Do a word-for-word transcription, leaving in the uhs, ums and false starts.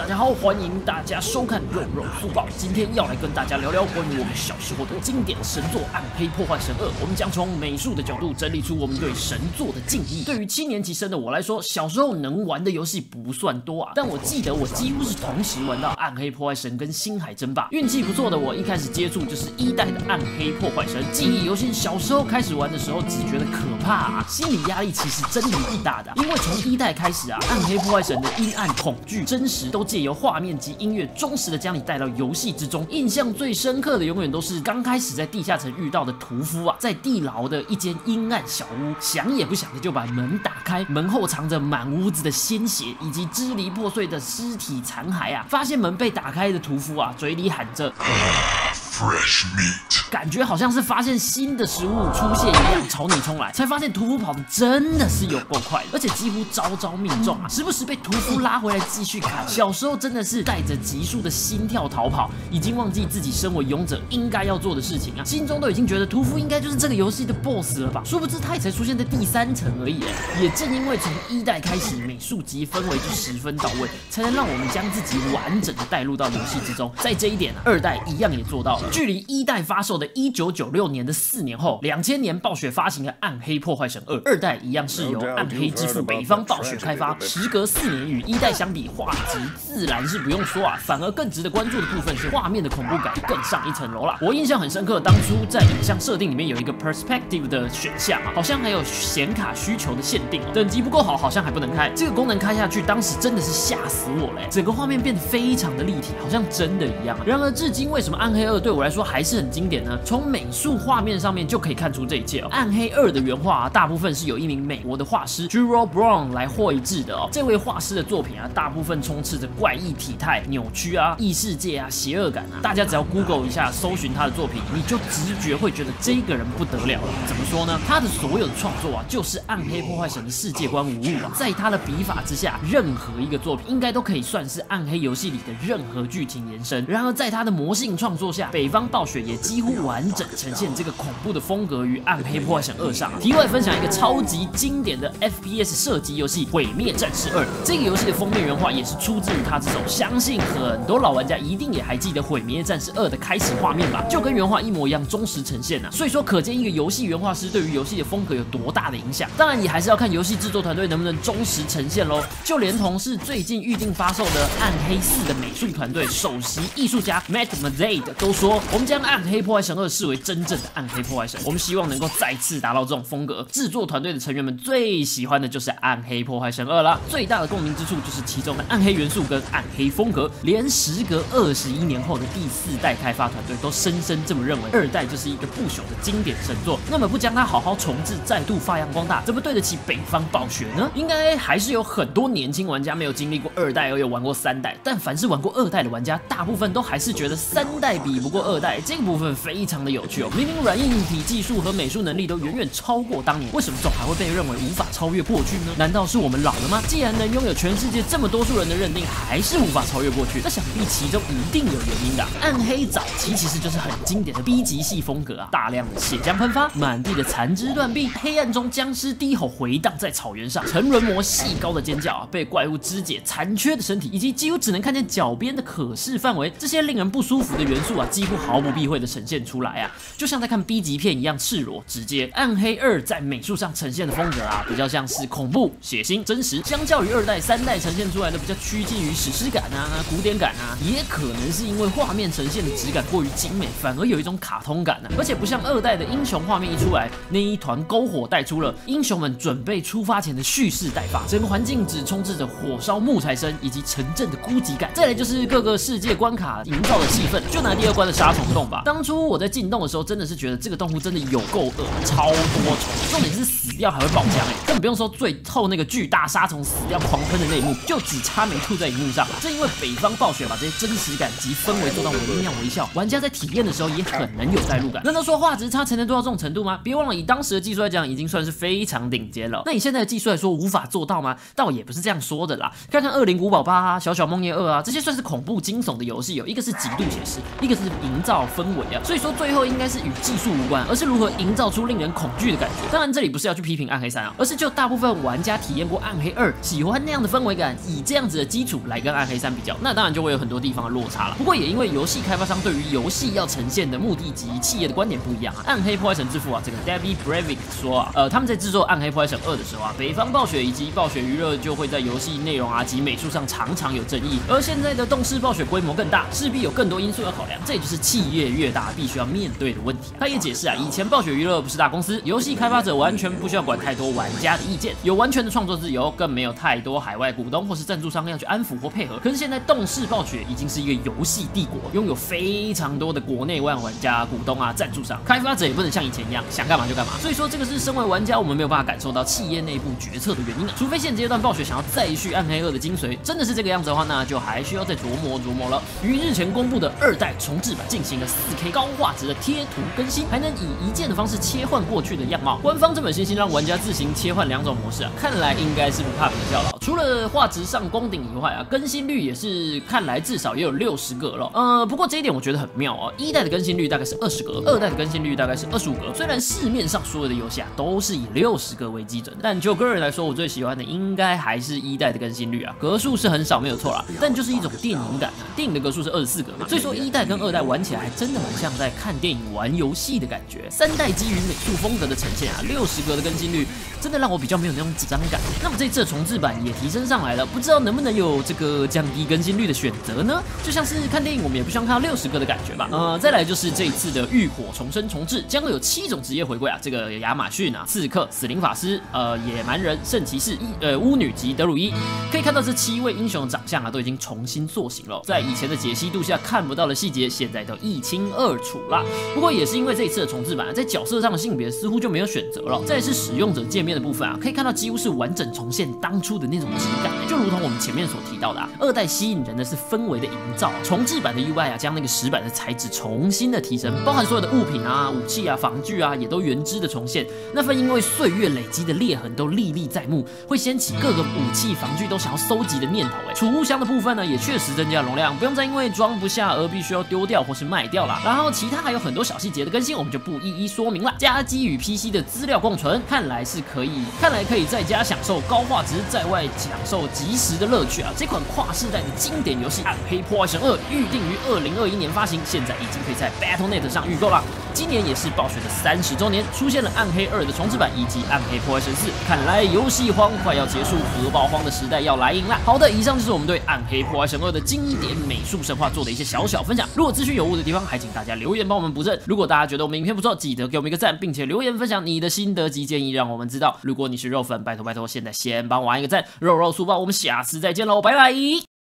家好，欢迎大家收看肉肉速报。今天要来跟大家聊聊关于我们小时候的经典神作《暗黑破坏神二》。我们将从美术的角度整理出我们对神作的敬意。对于七年级生的我来说，小时候能玩的游戏不算多啊，但我记得我几乎是同时玩到《暗黑破坏神》跟《星海争霸》。运气不错的我，一开始接触就是一代的《暗黑破坏神》。记忆犹新，小时候开始玩的时候，只觉得可怕啊，心理压力其实真的蛮大的、啊，因为从一代开始啊，《暗黑破坏神》的阴暗、恐惧、真实都借由画面及音乐忠实的将你带到游戏之中。印象最深刻的永远都是刚开始在地下城遇到的屠夫啊，在地牢的一间阴暗小屋，想也不想的就把门打开，门后藏着满屋子的鲜血以及支离破碎的尸体残骸啊。发现门被打开的屠夫啊，嘴里喊着Fresh meat， 感觉好像是发现新的食物出现一样朝你冲来，才发现屠夫跑的真的是有够快，而且几乎招招命中啊，时不时被屠夫拉回来继续砍。小时候真的是带着急速的心跳逃跑，已经忘记自己身为勇者应该要做的事情啊，心中都已经觉得屠夫应该就是这个游戏的 boss 了吧，殊不知他也才出现在第三层而已。也正因为从一代开始，美术及氛围就十分到位，才能让我们将自己完整的带入到游戏之中。在这一点啊，二代一样也做到了。距离一代发售的一九九六年的四年后，两千年暴雪发行的《暗黑破坏神二》，二代一样是由暗黑之父北方暴雪开发。时隔四年，与一代相比，画质自然是不用说啊，反而更值得关注的部分是画面的恐怖感更上一层楼啦。我印象很深刻，当初在影像设定里面有一个 perspective 的选项啊，好像还有显卡需求的限定，等级不够好，好像还不能开。这个功能开下去，当时真的是吓死我了、欸，整个画面变得非常的立体，好像真的一样。然而至今，为什么《暗黑二》对我来说还是很经典呢？从美术画面上面就可以看出这一切哦。《暗黑二》的原画啊，大部分是由一名美国的画师 Juro Brown 来绘制的哦。这位画师的作品啊，大部分充斥着怪异体态、扭曲啊、异世界啊、邪恶感啊。大家只要 Google 一下，搜寻他的作品，你就直觉会觉得这个人不得了了。怎么说呢？他的所有的创作啊，就是《暗黑破坏神》的世界观无误啊。在他的笔法之下，任何一个作品应该都可以算是暗黑游戏里的任何剧情延伸。然而在他的魔性创作下，北方暴雪也几乎完整呈现这个恐怖的风格于《暗黑破坏神二》上。题外分享一个超级经典的 F P S 射击游戏《毁灭战士二》，这个游戏的封面原画也是出自于他之手。相信很多老玩家一定也还记得《毁灭战士二》的开始画面吧，就跟原画一模一样，忠实呈现啊。所以说，可见一个游戏原画师对于游戏的风格有多大的影响。当然，也还是要看游戏制作团队能不能忠实呈现喽。就连同是最近预定发售的《暗黑四》的美术团队首席艺术家 Matt Mazade 都说，我们将《暗黑破坏神二》视为真正的暗黑破坏神，我们希望能够再次达到这种风格。制作团队的成员们最喜欢的就是《暗黑破坏神二》啦，最大的共鸣之处就是其中的暗黑元素跟暗黑风格，连时隔二十一年后的第四代开发团队都深深这么认为，二代就是一个不朽的经典神作。那么不将它好好重置，再度发扬光大，怎么对得起北方暴雪呢？应该还是有很多年轻玩家没有经历过二代而有玩过三代，但凡是玩过二代的玩家，大部分都还是觉得三代比不过二代。这个部分非常的有趣哦，明明软硬体技术和美术能力都远远超过当年，为什么总还会被认为无法超越过去呢？难道是我们老了吗？既然能拥有全世界这么多数人的认定，还是无法超越过去，那想必其中一定有原因的、啊。暗黑早期其实就是很经典的 B 级系风格啊，大量的血浆喷发，满地的残肢断臂，黑暗中僵尸低吼回荡在草原上，沉沦魔细高的尖叫啊，被怪物肢解残缺的身体，以及几乎只能看见脚边的可视范围，这些令人不舒服的元素啊，几乎毫不避讳的呈现出来啊，就像在看 B 级片一样赤裸直接。暗黑二在美术上呈现的风格啊，比较像是恐怖、血腥、真实，相较于二代、三代呈现出来的比较趋近于史诗感啊、古典感啊，也可能是因为画面呈现的质感过于精美，反而有一种卡通感啊。而且不像二代的英雄画面一出来，那一团篝火带出了英雄们准备出发前的蓄势待发，整个环境只充斥着火烧木材声以及沉镇的孤寂感。再来就是各个世界关卡营造的气氛，就拿第二关的杀虫洞吧。当初我在进洞的时候，真的是觉得这个洞窟真的有够恶，超多虫，重点是死掉还会爆浆哎，根本不用说最后那个巨大杀虫死掉狂喷的那一幕，就只差没吐在荧幕上。正因为北方暴雪把这些真实感及氛围做到惟妙惟肖，玩家在体验的时候也很能有代入感。难道说画质差才能做到这种程度吗？别忘了，以当时的技术来讲，已经算是非常顶尖了。那以现在的技术来说，无法做到吗？倒也不是这样说的啦。看看《恶灵古堡八》啊、《小小梦魇二》啊，这些算是恐怖惊悚的游戏，有一个是极度写实，一个是营造氛围啊。所以说最后应该是与技术无关，而是如何营造出令人恐惧的感觉。当然，这里不是要去批评暗黑三啊，而是就大部分玩家体验过暗黑二，喜欢那样的氛围感，以这样子的基础来跟暗黑三比较，那当然就会有很多地方的落差了。不过也因为游戏开发商对于游戏要呈现的目的及企业的观点不一样啊，暗黑破坏神之父啊，这个 David Brevik 说啊，呃，他们在制作暗黑破坏神二的时候啊，北方暴雪以及暴雪娱乐就会在游戏内容啊及美术上常常有争议，而现在的动视暴雪规模更大，势必有更多因素要考量，这也就是企业越大必须要面对的问题。他也解释啊，以前暴雪娱乐不是大公司，游戏开发者完全不需要管太多玩家的意见，有完全的创作自由，更没有太多海外股东或是赞助商要去安抚或配合。可是现在动视暴雪已经是一个游戏帝国，拥有非常多的国内外玩家、股东啊、赞助商，开发者也不能像以前一样想干嘛就干嘛。所以说这个是身为玩家我们没有办法感受到企业内部决策的原因啊。除非现阶段暴雪想要再续暗黑二的精髓，真的是这个样子的话，那就还需要再琢磨琢磨了。于日前公布的二代重制版进行了 四 K 高画质的贴图更新，还能以一键的方式切换过去的样貌。官方这本信息让玩家自行切换两种模式啊，看来应该是不怕比较了。除了画质上攻顶以外啊，更新率也是看来至少也有六十格了。呃，不过这一点我觉得很妙哦。一代的更新率大概是二十格，二代的更新率大概是二十五格。虽然市面上所有的游戏啊都是以六十格为基准，但就个人来说，我最喜欢的应该还是一代的更新率啊。格数是很少没有错啦，但就是一种电影感啊。电影的格数是二十四格嘛，所以说一代跟二代玩起来还真的蛮像在看电影玩游戏的感觉。三代基于美术风格的呈现啊，六十格的更新率真的让我比较没有那种紧张感。那么这次的重制版也提升上来了，不知道能不能有这个降低更新率的选择呢？就像是看电影，我们也不希望看到六十格的感觉吧。呃，再来就是这一次的浴火重生重置，将会有七种职业回归啊，这个亚马逊啊、刺客、死灵法师、呃野蛮人、圣骑士、呃巫女及德鲁伊。可以看到这七位英雄的长相啊，都已经重新塑形了，在以前的解析度下看不到的细节，现在都一清二楚啦。不过也是因为这一次的重制版，在角色上的性别似乎就没有选择了。再来是使用者界面的部分啊，可以看到几乎是完整重现当初的那种质感，就如同我们前面所提到的啊，二代吸引人的是氛围的营造，重制版的 U I 啊，将那个石板的材质重新的提升，包含所有的物品啊、武器啊、防具啊，也都原汁的重现。那份因为岁月累积的裂痕都历历在目，会掀起各个武器、防具都想要收集的念头。哎，储物箱的部分呢，也确实增加容量，不用再因为装不下而必须要丢掉或是卖掉啦。然后其他还有很多小细节的更新，我们就不一一说明了。加机与 P C 的资料共存，看来是可以，看来可以在家享受高画质，在外享受即时的乐趣啊！这款跨世代的经典游戏《暗黑破坏神二》预定于二零二一年发行，现在已经可以在 Battle dot net 上预购了。今年也是暴雪的三十周年，出现了《暗黑二》的重制版以及《暗黑破坏神四》，看来游戏荒快要结束，荷包荒的时代要来临啦！好的，以上就是我们对《暗黑破坏神二》的经典美术神话做的一些小小分享。如果资讯有误的地方，还请大家留言帮我们补正。如果大家觉得我们影片不错，记得给我们一个赞，并且留言分享你的心得及建议，让我们知道。如果你是肉粉，拜托拜托，现在先帮我按一个赞，肉肉速报，我们下次再见喽，拜拜。